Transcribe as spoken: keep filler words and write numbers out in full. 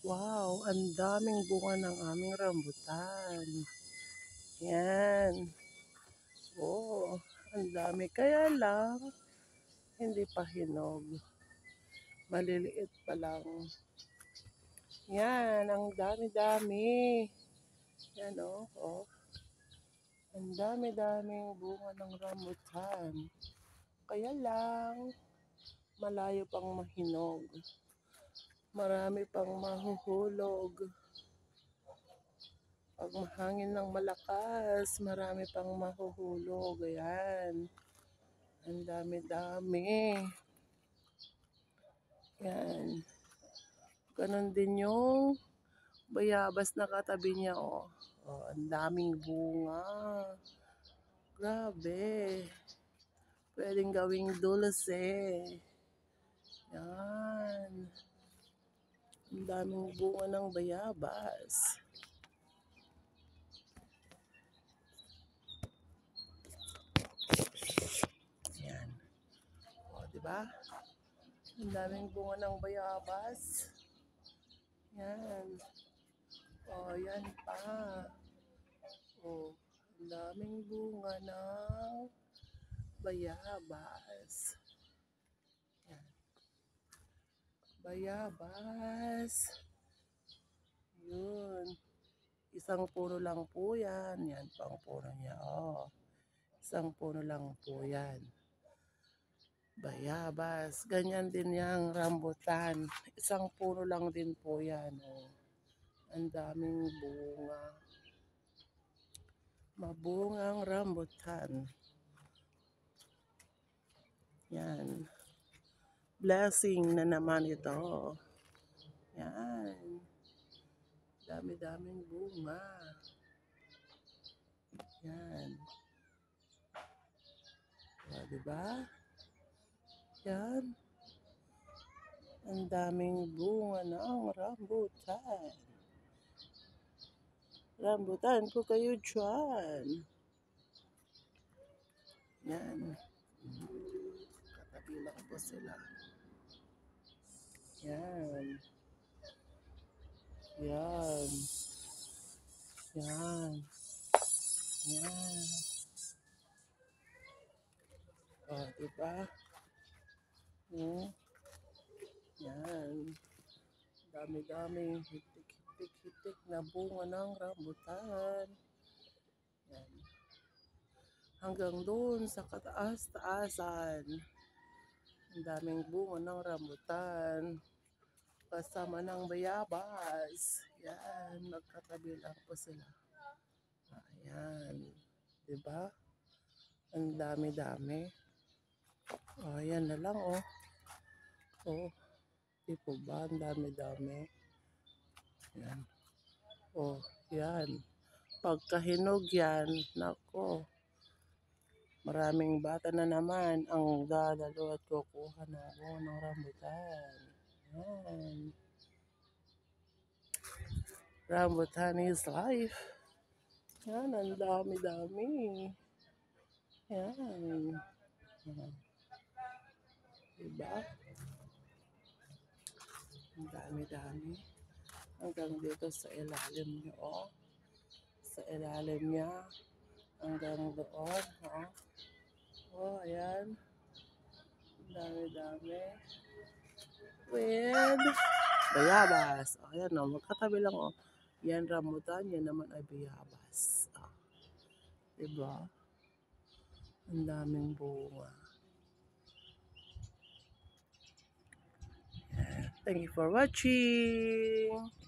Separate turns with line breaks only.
Wow, ang daming bunga ng aming rambutan. Yan. Oh, ang dami. Kaya lang, hindi pa hinog. Maliliit pa lang. Yan, ang dami-dami. Yan oh, oh. Ang dami-daming bunga ng rambutan. Kaya lang, malayo pang mahinog. Marami pang mahuhulog. Pag mahangin ng malakas, marami pang mahuhulog. Ayan. Ang dami-dami. Yan. Ganon din yung bayabas na katabi niya. Oh. Oh, ang daming bunga. Grabe. Pwedeng gawing dulce. Yan. Ang daming bunga ng bayabas. Yan. O, diba? Ang daming bunga ng bayabas. Yan. O, yan pa. O, ang daming bunga ng bayabas. Yan. Bayabas. Yun. Isang puno lang po yan. Yan pa ang puno niya. O, isang puno lang po yan. Bayabas. Ganyan din yung rambutan. Isang puno lang din po yan. Oh. Ang daming bunga. Mabungang rambutan. Yan. Blessing na naman ito. Yan. Dami-daming bunga. Yan. O, diba? Yan. Ang daming bunga ng rambutan. Rambutan po kayo dyan. Yan. Katabi lang po sila. Yan. Yan. Yan. Yan. O, diba? Hmm. Yan. Dami-dami. Hitik-hitik-hitik na bunga ng rambutan. Yan. Hanggang doon sa kataas-taasan. Ang daming bunga ng rambutan. Kasama ng bayabas. Yan. Magkatabi lang po sila. Ayan. Diba? Ang dami-dami. O, ayan na lang, oh. Oh. Di po ba? Ang dami-dami. Yan. Oh, yan. Pagkahinog yan, nako. Maraming bata na naman ang dadalo at kukuha na ako ng rambutan. Yan. Rambutan is life. Yan, ang dami-dami. Yan. Yan. Diba? Ang dami-dami. Hanggang dito sa ilalim niya, oh. Sa ilalim niya. Hanggang doon, oh. Oh, ayan. Ang dami-dami. With bayabas. Oh, ayan, oh. Magkatabi lang, oh. Yan rambutan, yan naman ay bayabas. Oh. Diba? Ang daming bunga. Thank you for watching.